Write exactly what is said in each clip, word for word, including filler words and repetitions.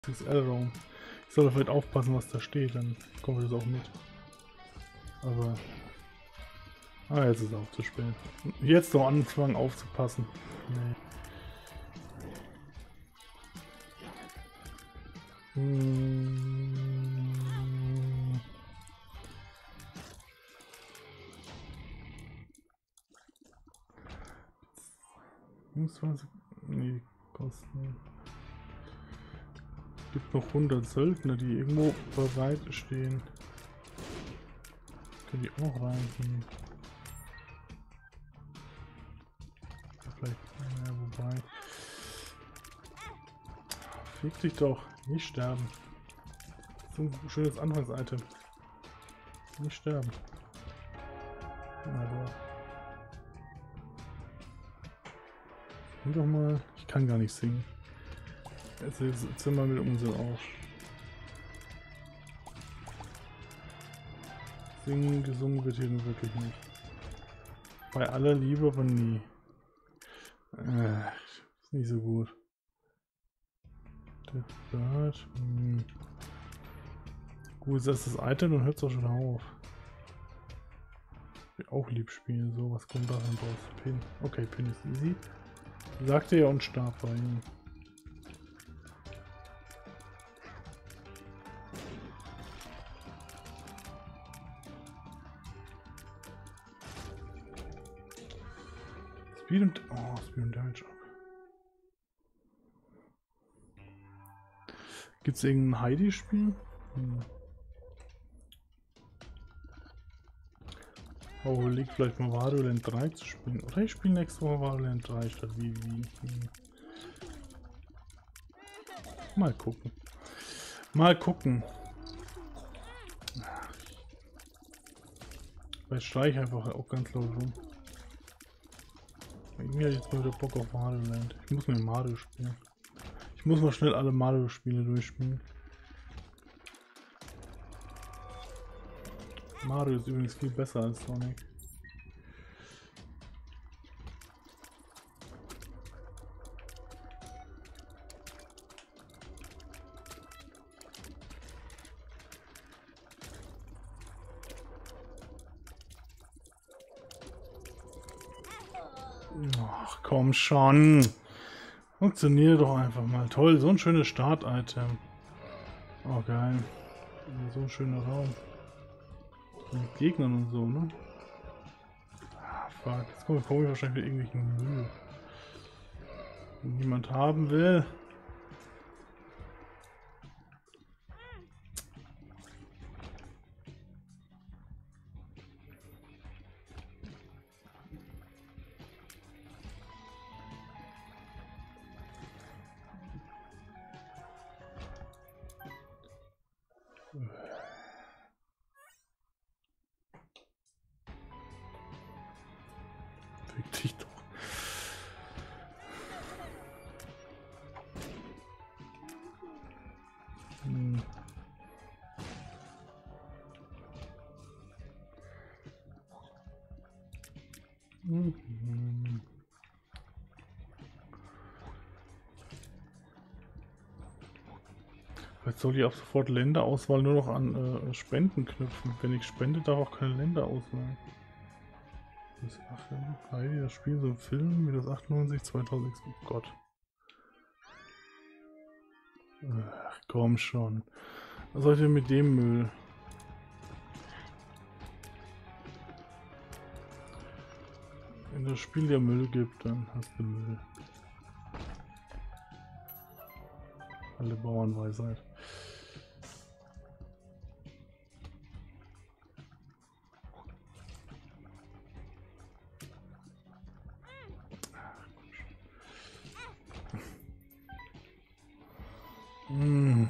X L-Raum. Ich soll vielleicht aufpassen, was da steht, dann komme ich das auch mit. Aber... Ah, jetzt ist es auch zu spät. Jetzt noch anfangen aufzupassen. Nee. Hm. fünfundzwanzig. Nee, kosten. Gibt noch hundert Söldner, die irgendwo bereit stehen. Können die auch rein? Hm. Vielleicht, ja, wobei. Fick dich doch, nicht sterben. So ein schönes Anfangs-Item. Nicht sterben. Na doch. Sing doch mal. Ich kann gar nicht singen. Jetzt ist das Zimmer mit Unsinn auf. Singen, gesungen wird hier nur wirklich nicht. Bei aller Liebe, aber nie. Äh, ist nicht so gut. Das hm. Gut, ist das das Item, dann hört es auch schon auf. Ich will auch lieb spielen, so, was kommt da denn raus? Pin. Okay, Pin ist easy. Sagte er und starb bei ihm. Speed und... Oh, Speed und Damage up. Gibt es irgendein Heidi-Spiel? Hm. Oh, liegt vielleicht mal Wario Land drei zu spielen. Oder ich spiele nächste Woche Wario Land drei statt wie wie. Hm. Mal gucken. Mal gucken. Vielleicht streich einfach auch ganz laut rum. Irgendwie habe ich jetzt mal wieder Bock auf Mario Land. Ich muss mir Mario spielen. Ich muss mal schnell alle Mario-Spiele durchspielen. Mario ist übrigens viel besser als Sonic. Ach komm schon. Funktioniert doch einfach mal. Toll, so ein schönes Start-Item. Oh geil. So ein schöner Raum. Mit Gegnern und so, ne? Ah, fuck. Jetzt komme komm ich wahrscheinlich mit irgendwelchen Müll. Den niemand haben will. Fick dich doch. Hm. Mhm. Jetzt soll ich ab sofort Länderauswahl nur noch an äh, Spenden knüpfen. Wenn ich spende, darf auch keine Länder auswählen. Das, ach ja, Heidi, das Spiel so ein Film wie das achtundneunzig zweitausend. Oh Gott. Ach, komm schon. Was soll ich denn mit dem Müll? Wenn das Spiel dir Müll gibt, dann hast du Müll. Alle Bauernweisheit. Hm.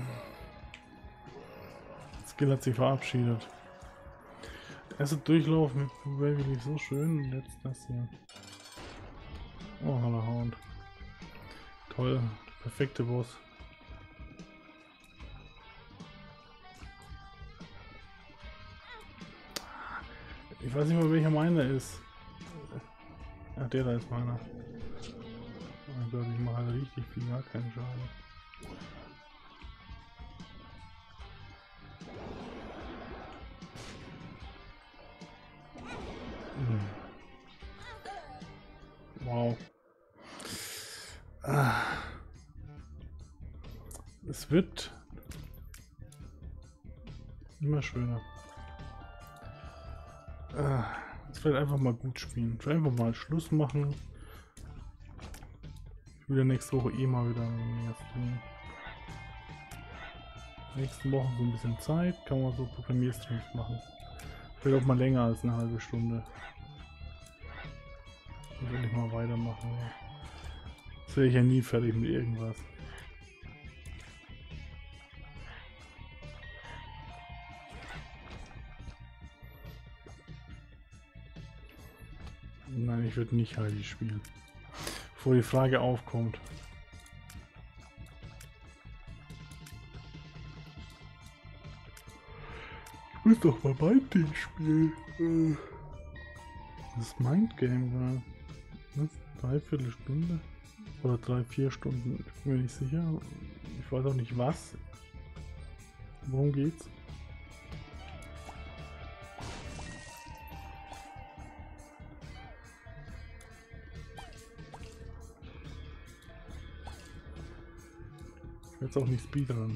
Skill hat sich verabschiedet. Der erste Durchlauf mit Baby lief so schön und jetzt das hier. Oh, Hallerhound. Toll, der perfekte Boss. Ich weiß nicht mal, welcher meiner ist. Ach, der da ist meiner. Oh Gott, ich mache halt richtig viel, gar keinen Schaden. Es wird immer schöner. Jetzt vielleicht einfach mal gut spielen. Vielleicht einfach mal Schluss machen. Ich will ja nächste Woche eh mal wieder mehr streamen. Nächsten Wochen so ein bisschen Zeit, kann man so Programmierstreams machen. Vielleicht auch mal länger als eine halbe Stunde. Dann will ich mal weitermachen. Ja. Jetzt wäre ich ja nie fertig mit irgendwas. Nein, ich würde nicht Heidi spielen. Bevor die Frage aufkommt. Ich muss doch mal mein Ding spielen. Das ist Mindgame war. Was? Dreiviertel Stunde? Oder drei, vier Stunden? Ich bin mir nicht sicher. Ich weiß auch nicht was. Worum geht's? Jetzt auch nicht Speedrun.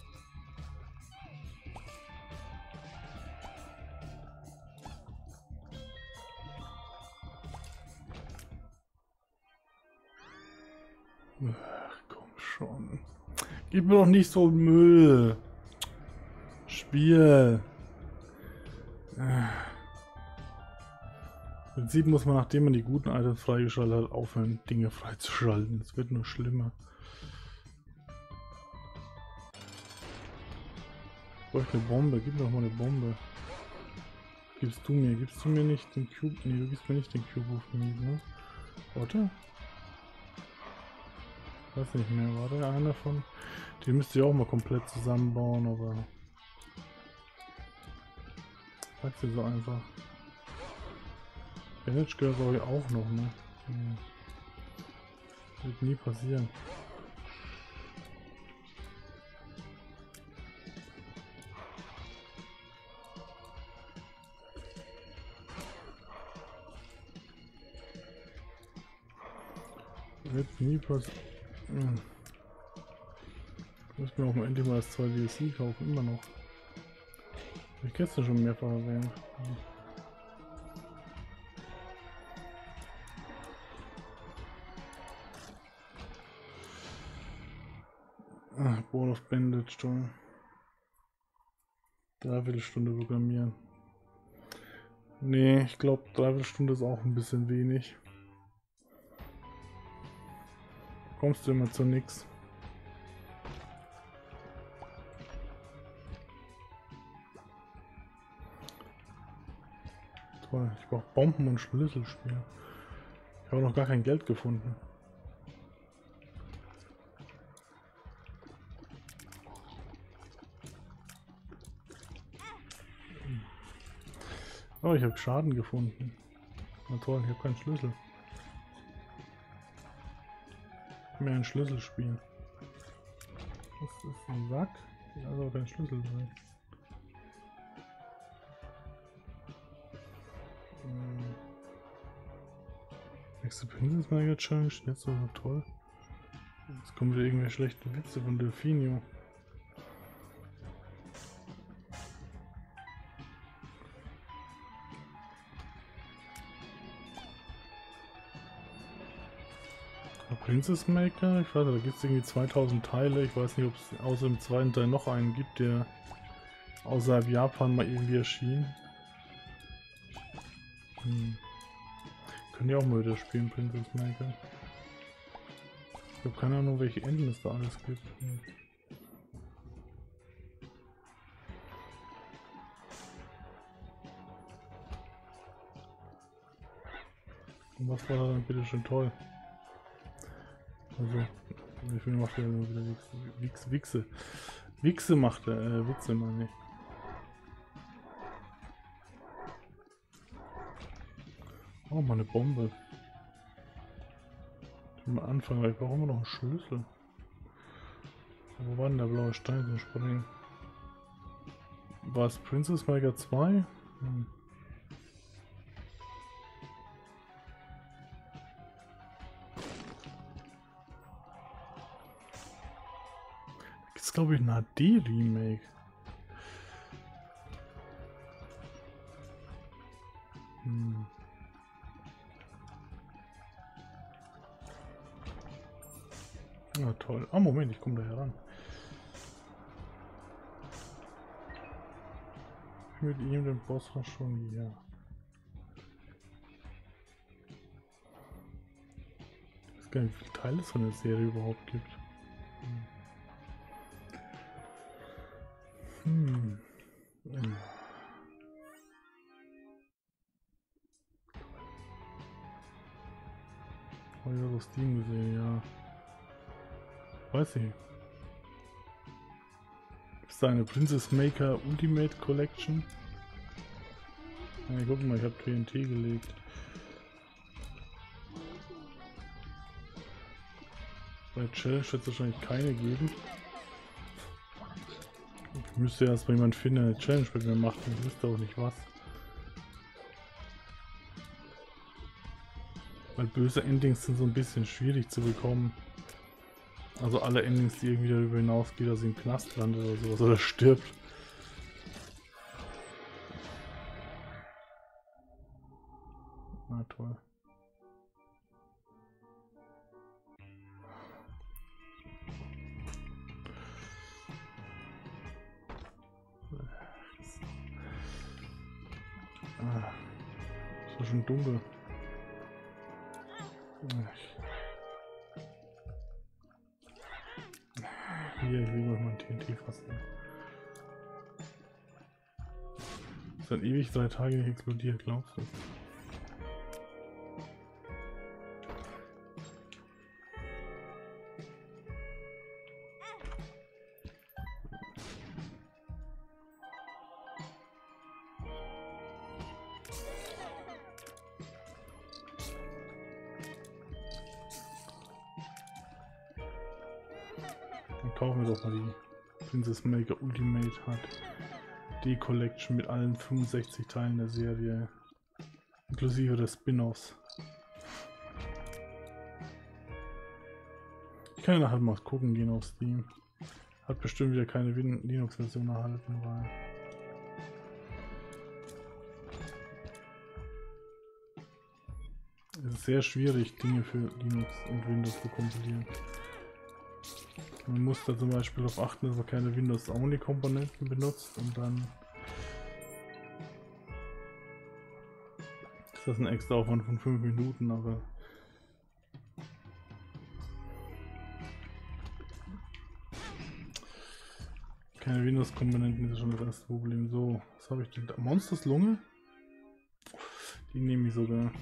Ach, komm schon. Gib mir doch nicht so Müll. Spiel. Im Prinzip muss man, nachdem man die guten Items freigeschaltet hat, aufhören, Dinge freizuschalten. Es wird nur schlimmer. Ich brauche eine Bombe. Gib mir doch mal eine Bombe. Gibst du mir? Gibst du mir nicht den Cube? Nee, du gibst mir nicht den Cube auf mich, ne? Warte. Weiß nicht mehr. War der einer von? Den müsste ich auch mal komplett zusammenbauen, aber... Sag's dir so einfach. Bandage Girl brauche ich auch noch, ne? Hm. Wird nie passieren. Wird nie passieren. Hm. Ich muss mir auch mal endlich mal das zwei D L C kaufen, immer noch. Hab ich gestern schon mehrfach erwähnt. Hm. Ach, Ball of Bandage, toll. Dreiviertel Stunde programmieren. Nee, ich glaube, dreiviertel Stunde ist auch ein bisschen wenig. Kommst du immer zu nix. Toll, ich brauche Bomben und Schlüsselspiel. Ich habe noch gar kein Geld gefunden. Oh, ich habe Schaden gefunden. Na toll, ich habe keinen Schlüssel. Mehr ein Schlüsselspiel. Das ist ein Sack. Da ist aber kein Schlüssel drin. Hm. Nächste Princess Mega Challenge, jetzt so toll. Jetzt kommen wieder irgendwelche schlechten Witze von Delfinio. Princess Maker, ich weiß nicht, da gibt es irgendwie zweitausend Teile. Ich weiß nicht, ob es außer im zweiten Teil noch einen gibt, der außerhalb Japan mal irgendwie erschien. Hm. Können die auch mal wieder spielen, Princess Maker. Ich habe keine Ahnung, welche Enden es da alles gibt. Hm. Und was war da dann bitte schon toll? Also, wie viel macht er wieder Wichse? Wichse, Wichse. Wichse macht er, äh, Witze meine ich. Oh, mal eine Bombe. Mal anfangen, weil ich brauche immer noch einen Schlüssel. Wo war denn der blaue Stein zum Springen? War es Princess Maker zwei? Hm. Gibt's glaube ich ein H D-Remake. Hm. Ja, toll. Ah, Moment, ich komme da heran. Mit ihm den Boss war schon hier. Ich weiß gar nicht, wie viele Teile es von der Serie überhaupt gibt. Hm. Hm. Habe ich auf Steam gesehen, ja. Weiß ich. Gibt es da eine Princess Maker Ultimate Collection? Ja, guck mal, ich habe T N T gelegt. Bei Challenge wird es wahrscheinlich keine geben. Ich müsste erst mal jemand finden, der eine Challenge mit mir macht. Ich wüsste auch nicht was. Weil böse Endings sind so ein bisschen schwierig zu bekommen. Also alle Endings, die irgendwie darüber hinausgehen, dass sie im Knast landet oder sowas oder stirbt. Na toll. Ah, ist ja schon dunkel. Hier, ich lege euch mal ein T N T fast hin. Es hat ewig drei Tage nicht explodiert, glaubst du? Dann kaufen wir doch mal die Princess Maker Ultimate H D Collection mit allen fünfundsechzig Teilen der Serie. Inklusive des Spin-offs. Ich kann ja nachher mal gucken gehen auf Steam. Hat bestimmt wieder keine Linux-Version erhalten, weil... Es ist sehr schwierig, Dinge für Linux und Windows zu kompilieren. Man muss da zum Beispiel darauf achten, dass man keine Windows-Only-Komponenten benutzt und dann ist das ein extra Aufwand von fünf Minuten, aber keine Windows-Komponenten ist schon das erste Problem. So, was habe ich denn da? Monsters Lunge? Die nehme ich sogar.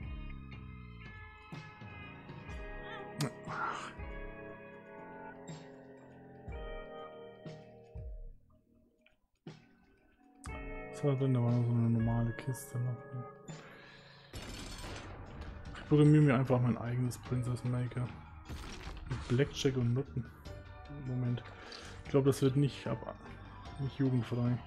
Was war denn? Da war so eine normale Kiste noch. Ich programmiere mir einfach mein eigenes Princess Maker. Mit Blackjack und Nutten. Moment. Ich glaube, das wird nicht ab nicht jugendfrei.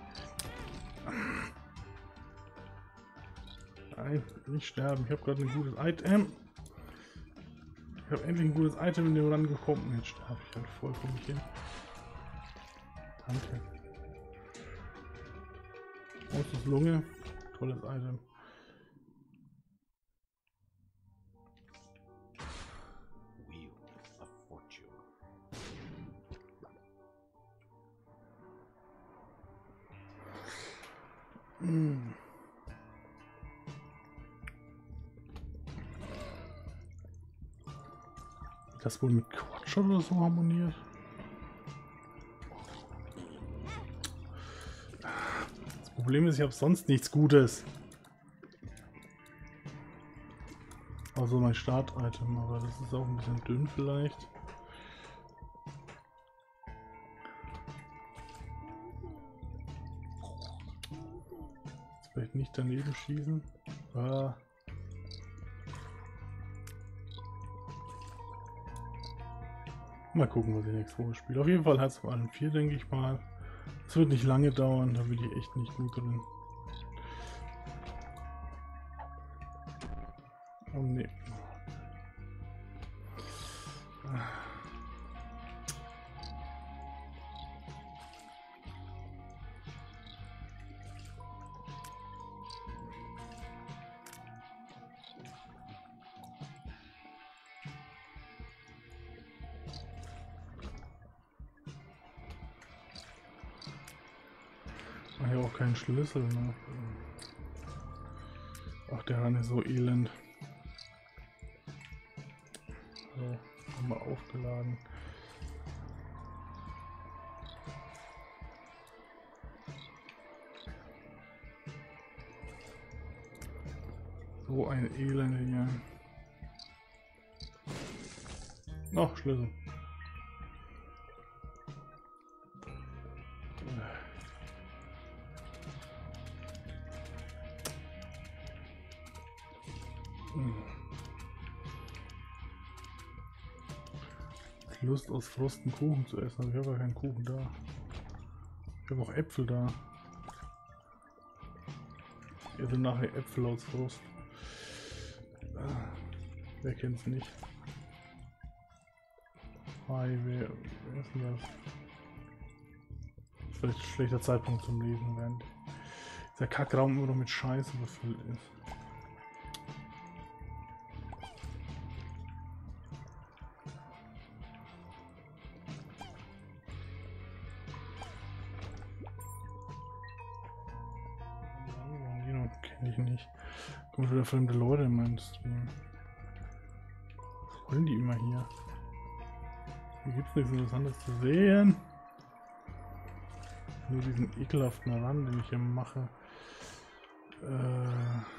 Nein, nicht sterben. Ich habe gerade ein gutes Item. Ich habe endlich ein gutes Item in dem rangekommen. Und jetzt sterbe ich halt vollkommen hin. Danke. Monsters Lunge. Tolles Item. Hm. Das wohl mit Quatsch oder so harmoniert? Das Problem ist, ich habe sonst nichts Gutes. Also mein Start-Item, aber das ist auch ein bisschen dünn vielleicht. Jetzt vielleicht nicht daneben schießen. Ah. Mal gucken, was ich nächste Woche spiele. Auf jeden Fall hat es vor allem vier, denke ich mal. Es wird nicht lange dauern, da bin ich echt nicht gut drin. Oh ne. Ah, ja, auch keinen Schlüssel, ne? Ach, der Run ist so elend. So, haben wir aufgeladen. So ein Elend hier. Noch Schlüssel. Lust aus Frost einen Kuchen zu essen, aber ich habe gar keinen Kuchen da. Ich habe auch Äpfel da. Ich esse nachher Äpfel aus Frost. Ah, wer kennt's nicht? Hi, wer, wer ist denn das? Vielleicht ein schlechter Zeitpunkt zum Lesen, während der Kackraum immer noch mit Scheiße befüllt ist. Kenne ich nicht. Kommen wieder fremde Leute in meinen Stream. Was wollen die immer hier? Hier gibt es nichts Interessantes zu sehen. Nur diesen ekelhaften Run, den ich hier mache. Äh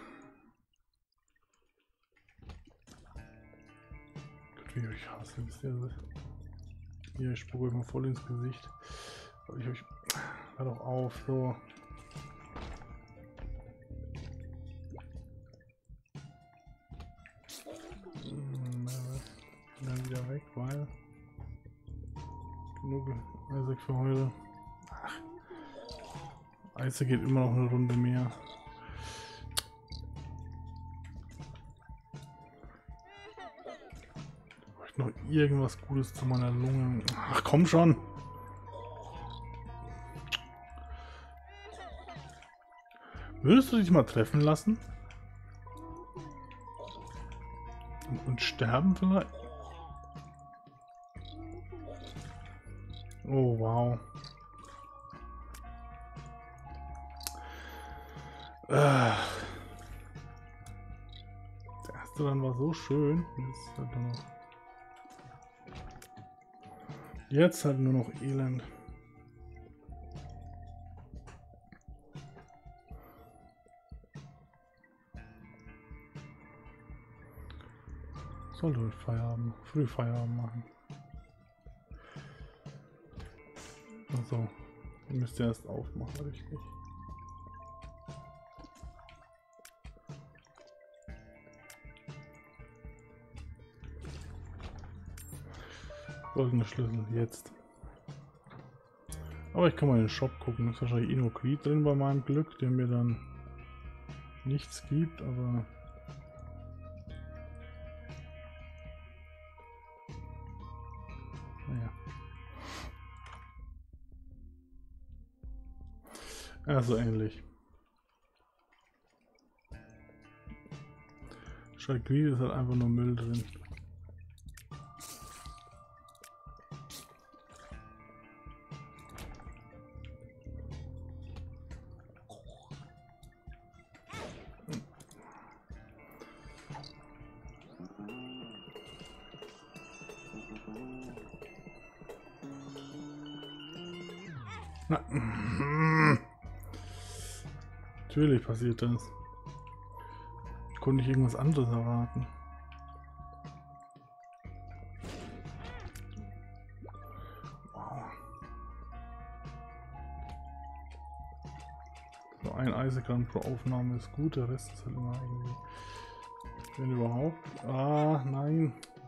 Gott, wie ich euch hasse, wisst ihr das? Hier, ich spucke euch mal voll ins Gesicht. Weil ich euch... Hör doch auf, so. Dann wieder weg, weil genug Isaac für heute. Ach, Isaac geht immer noch eine Runde mehr. Ich bräuchte noch irgendwas Gutes zu meiner Lunge. Ach komm schon! Würdest du dich mal treffen lassen? Und, und sterben vielleicht? Oh, wow. Äh. Der erste dann war so schön. Jetzt halt nur noch, jetzt halt nur noch Elend. Sollte ich Feierabend, früh Feierabend machen. Also, ihr müsst ihr erst aufmachen, richtig. Goldene Schlüssel, jetzt. Aber ich kann mal in den Shop gucken, da ist wahrscheinlich Inoquid drin bei meinem Glück, der mir dann nichts gibt, aber... Naja. Ja, so ähnlich. Schalquid ist halt einfach nur Müll drin. Na. Natürlich passiert das. Ich konnte nicht irgendwas anderes erwarten. Wow. So ein Eisekran pro Aufnahme ist gut, der Rest ist halt immer irgendwie... Wenn überhaupt... Ah, nein.